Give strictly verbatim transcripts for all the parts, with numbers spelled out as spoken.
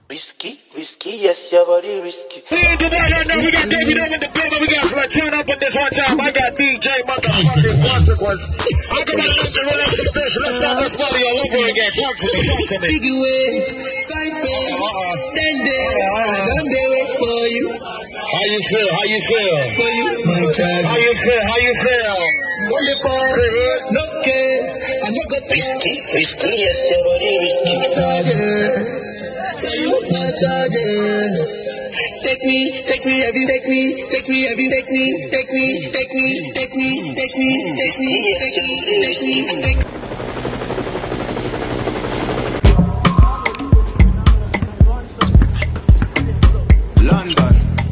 Risky, risky, yes, your body risky. We ain't do that right now. We got David over the building. We got to like turn up with this one time. I got D J motherfucking Consequence. I got my number right after this. Let's start this party all over again. Talk to me, talk to me. Biggie way, fight for ten days. I don't they wait for you. How you feel? How you feel? For you, my child. How you feel? How you feel? Wonderful, no case. I no go Risky, risky, yes, your body risky. charger. For you, my charger. Take me, take me, every, take me, take me, every, take me, take me, take me, take me, take me, take me, take me, take me, take me. London.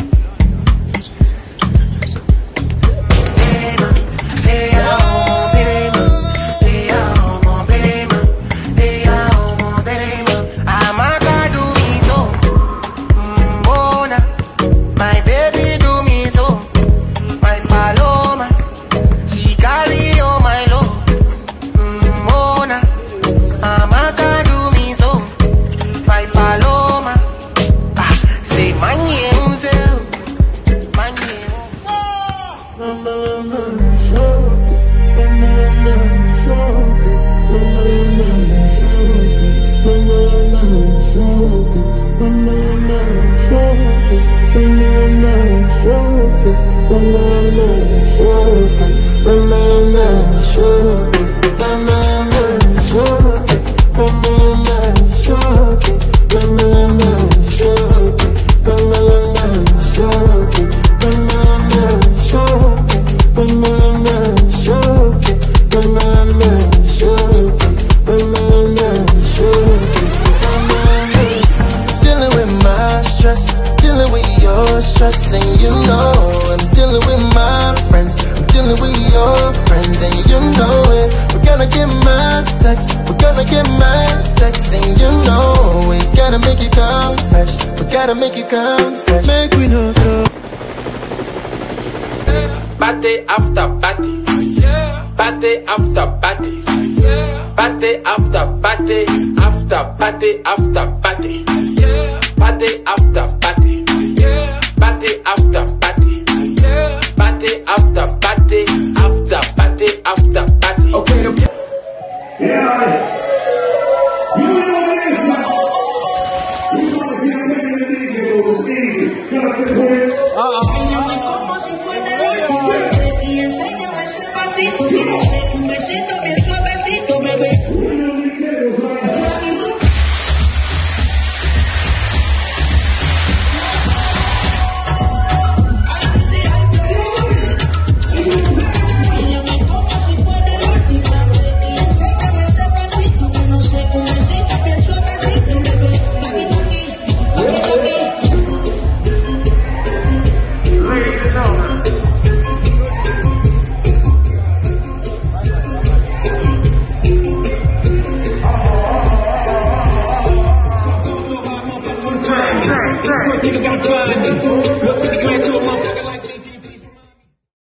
Make you confess. Make we know so. Party after party, party after party, party after party, after party after party.